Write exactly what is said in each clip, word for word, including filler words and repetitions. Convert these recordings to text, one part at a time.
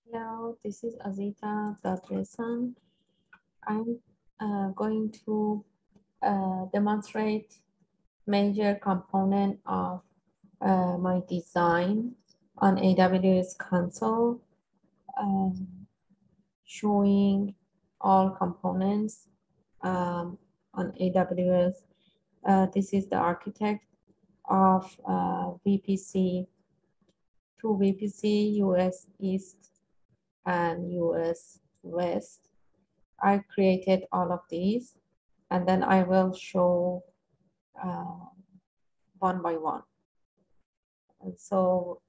Hello, this is Azita.Resan. I'm uh, going to uh, demonstrate major component of uh, my design on A W S console, um, showing all components um, on A W S. Uh, this is the architect of uh, V P C, two V P C, U S East and U S West. I created all of these, and then I will show uh, one by one. And so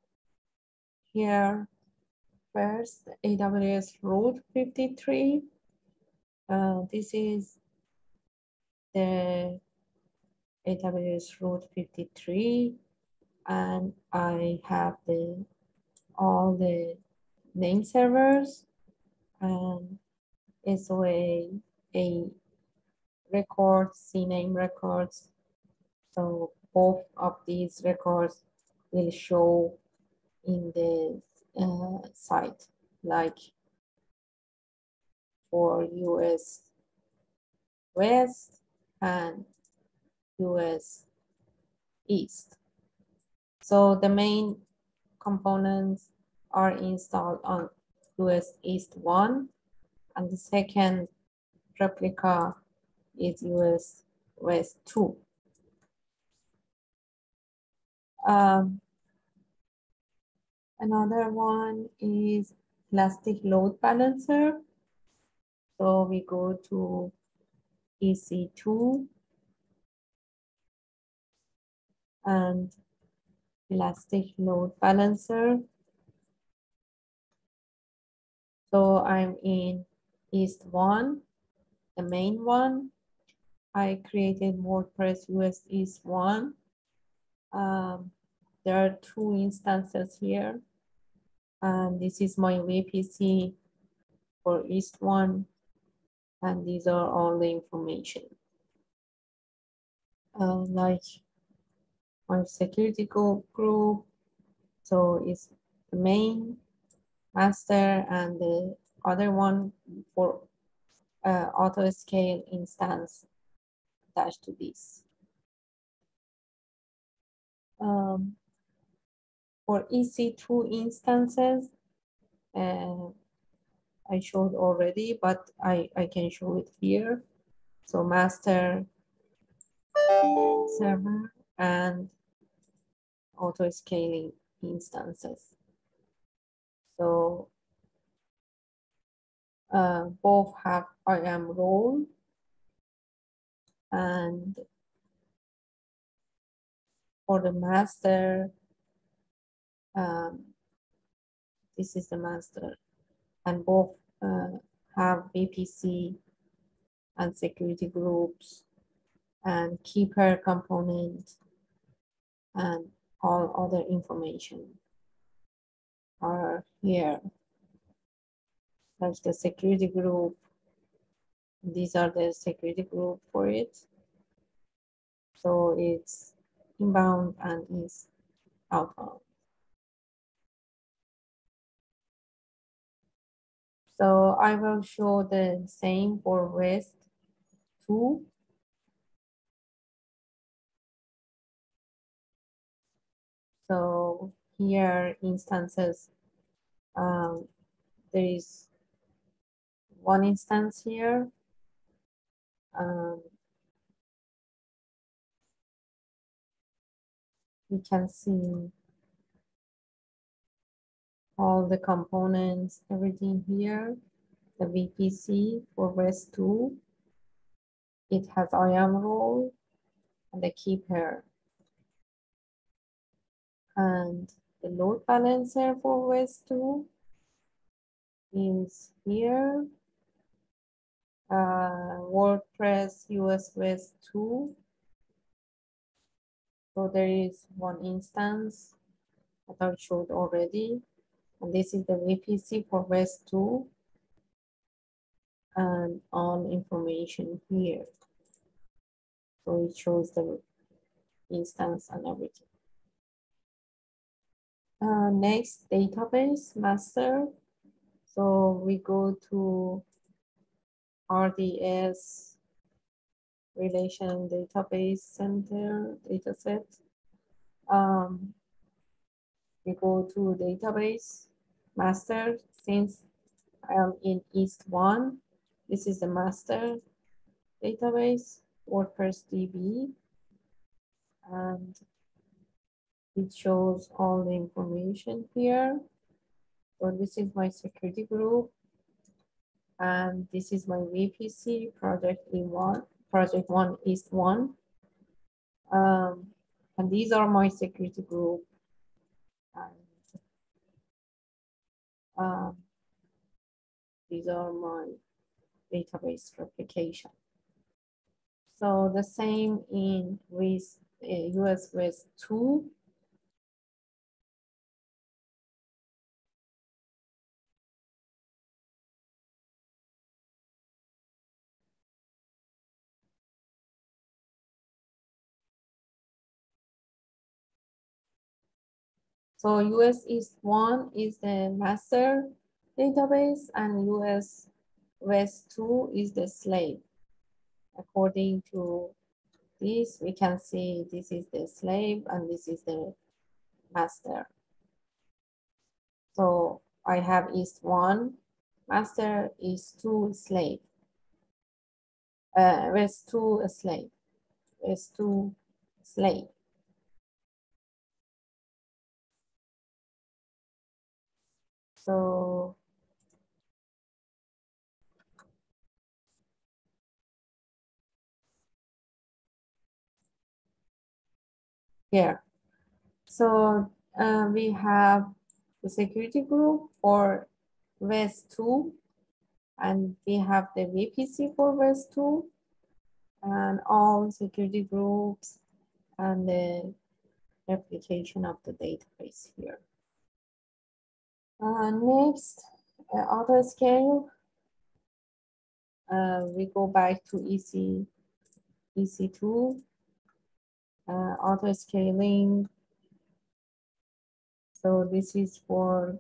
here, first, A W S Route fifty-three. Uh, this is the A W S Route fifty-three, and I have the all the name servers, and S O A, a record, C name records. So both of these records will show in the uh, site, like for U S West and U S East. So the main components are installed on U S East one, and the second replica is U S West two. Um, another one is Elastic Load Balancer. So we go to E C two and Elastic Load Balancer. So I'm in East one, the main one. I created WordPress U S East one. Um, there are two instances here. And this is my V P C for East one. And these are all the information. Uh, like my security group. So it's the main, master, and the other one for uh, auto scale instance attached to this. Um, for E C two instances, uh, I showed already, but I, I can show it here. So master, server, and auto scaling instances. So uh, both have I A M role, and for the master, um, this is the master, and both uh, have V P C and security groups and keeper component and all other information are here. Like the security group, these are the security group for it. So it's inbound and is outbound. So I will show the same for West two. So here instances, um, there is one instance here. Um, you can see all the components, everything here. The V P C for West two. It has I A M role and the keeper. And the load balancer for West two is here. Uh, WordPress U S West two. So there is one instance that I showed already. And this is the V P C for West two. And all information here. So it shows the instance and everything. Uh, next, database master. So we go to R D S Relation Database Center dataset. Um, we go to database master. Since I am in East one, this is the master database, WordPress D B, and it shows all the information here. So this is my security group, and this is my V P C, project E one, project one East one. Um, and these are my security group. And um, these are my database replication. So the same in with uh, U S with two. So U S East one is the master database, and U S West two is the slave. According to this, we can see this is the slave and this is the master. So I have East one, master, East two, slave. Uh, West two, a slave. West two, slave. So here, so uh, we have the security group for West two, and we have the V P C for West two, and all security groups and the replication of the database here. Uh, next, uh, auto scale. Uh, we go back to E C, E C two, uh, auto scaling. So this is for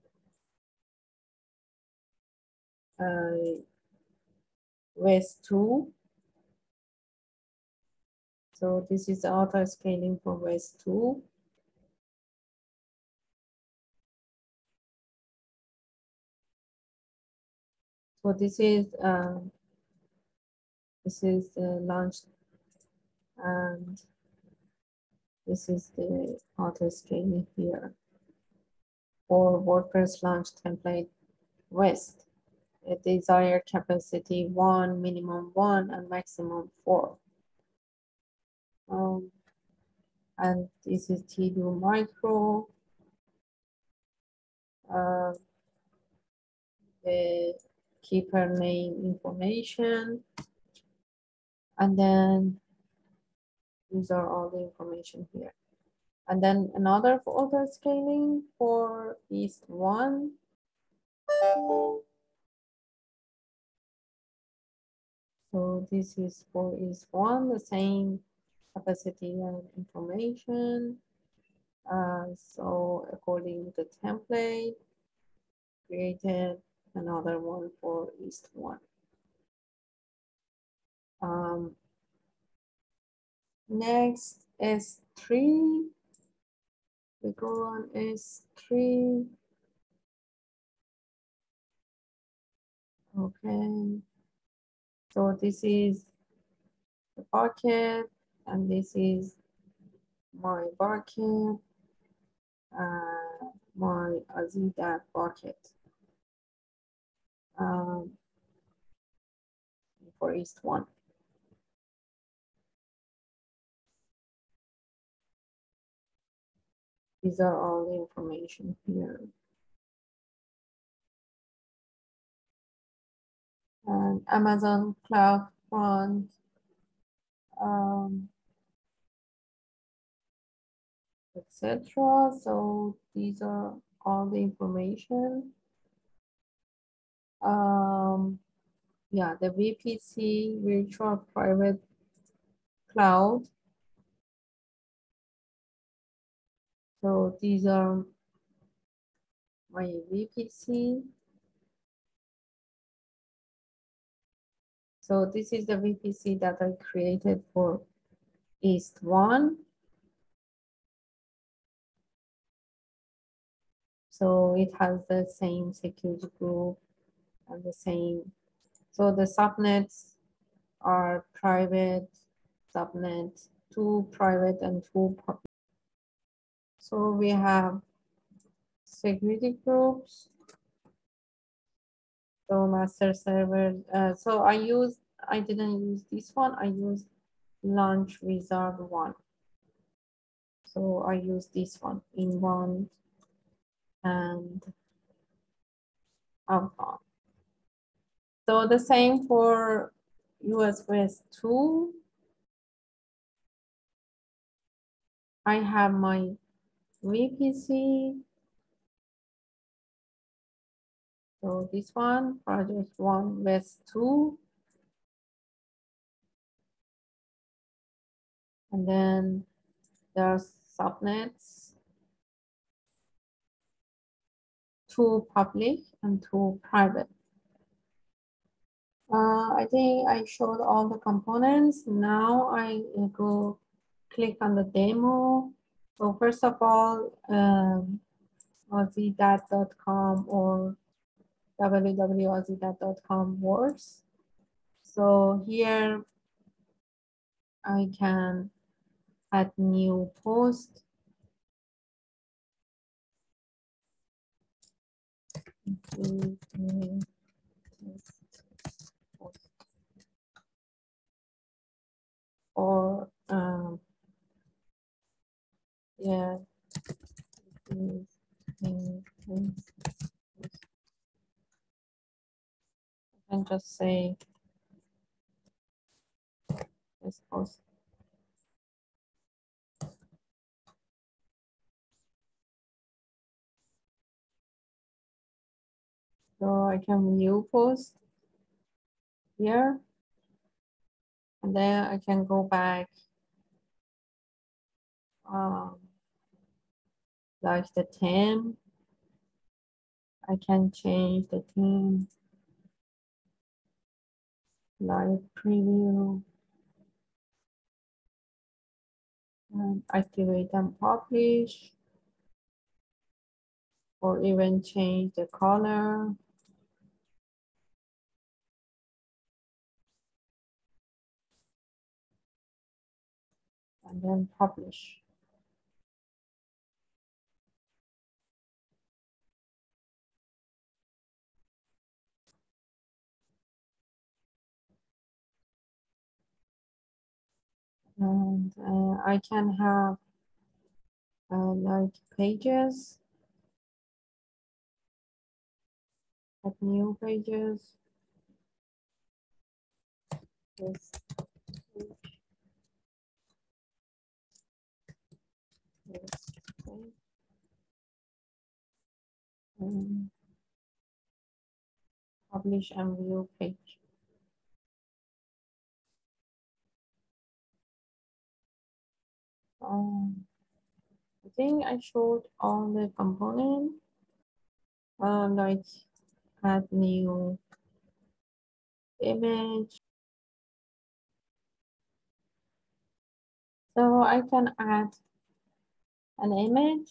uh, West two. So this is auto scaling for West two. So this is uh, this is uh, launched, and this is the auto scaling here for WordPress launch template West. A desired capacity one, minimum one, and maximum four. Um, and this is T D micro. Uh, the keeper name information, and then these are all the information here. And then another for auto scaling for East one. So this is for East one, the same capacity and information. Uh, so according to the template, created another one for East one. Um, next, S three. We go on S three. Okay. So this is the bucket, and this is my bucket, uh, my Azida bucket um, for East one. These are all the information here. And Amazon Cloud Front, um, et cetera. So these are all the information. Um, yeah, the V P C, Virtual Private Cloud. So these are my V P C. So this is the V P C that I created for East one. So it has the same security group and the same. So the subnets are private subnet, two private and two public. So we have security groups. So master server. Uh, so I used, I didn't use this one. I used launch wizard one. So I use this one, inbound and outbound. So the same for U S West two. I have my V P C. So this one, project one, West two. And then there's subnets, two public and two private. Uh, I think I showed all the components. Now I go click on the demo. So first of all, um, aussie dat dot com or w w w dot aussie dat dot com works. So here I can add new post. Or um, yeah, I can just say this post. So I can view post here, and then I can go back um, like the theme. I can change the theme, like preview, and activate and publish, or even change the color. And then publish. And uh, I can have uh, like pages, add new pages. This page, this page, and publish and view page. Um, I think I showed all the components, uh, like add new image. So I can add an image.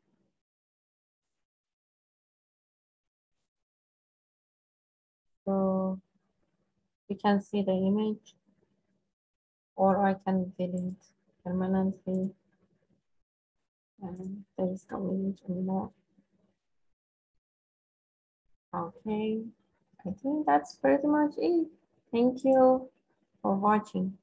So you can see the image, or I can delete permanently. And there is no image anymore. Okay, I think that's pretty much it. Thank you for watching.